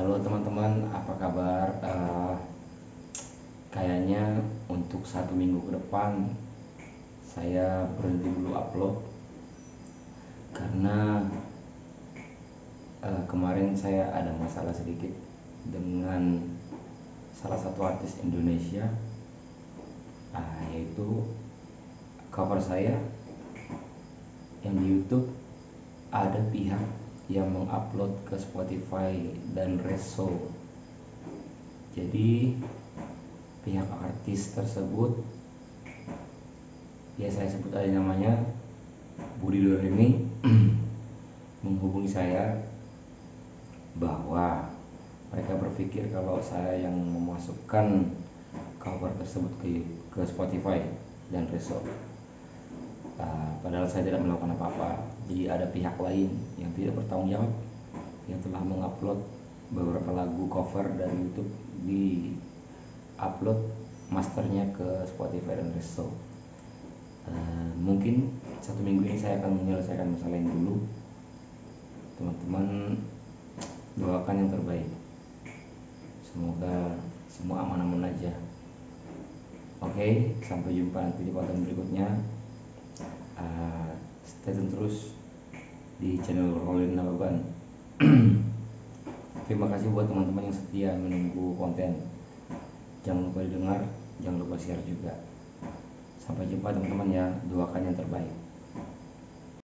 Halo teman-teman, apa kabar? Kayaknya untuk 1 minggu ke depan saya berhenti dulu upload karena kemarin saya ada masalah sedikit dengan salah satu artis Indonesia, yaitu cover saya yang di YouTube ada pihak yang mengupload ke Spotify dan Reso. Jadi pihak artis tersebut, ya saya sebut aja namanya, Budi Doremi, menghubungi saya bahwa mereka berpikir kalau saya yang memasukkan cover tersebut ke Spotify dan Reso. Padahal saya tidak melakukan apa-apa. Jadi ada pihak lain yang tidak bertanggung jawab yang telah mengupload beberapa lagu cover dari YouTube, di upload masternya ke Spotify dan Reso. Mungkin 1 minggu ini saya akan menyelesaikan masalah ini dulu. Teman-teman doakan yang terbaik, semoga semua aman-aman aja. Oke, sampai jumpa nanti di konten berikutnya. Stay tune terus di channel Rolin Nababan. Terima kasih buat teman-teman yang setia menunggu konten. Jangan lupa didengar, jangan lupa share juga. Sampai jumpa teman-teman ya, doakan yang terbaik.